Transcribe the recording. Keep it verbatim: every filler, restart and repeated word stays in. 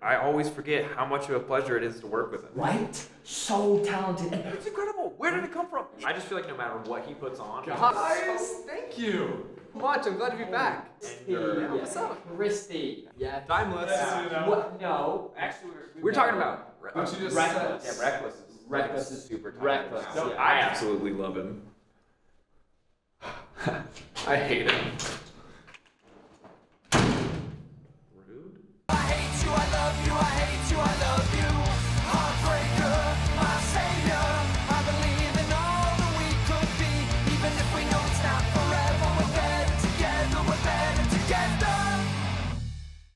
I always forget how much of a pleasure it is to work with him. Right? So talented. And it's incredible. Where did it come from? I just feel like no matter what he puts on. Guys, thank you. Much. I'm glad to be back. Yeah. What's up? Christy. Yeah. Timeless. Yeah. What? No. Actually, we're, We're talking about What you just Reckless. said. yeah, reckless. Is, Reckless is super Reckless. timeless. No, Yeah. I absolutely love him. I hate him. Rude. I hate you, I love you, I hate you, I love you.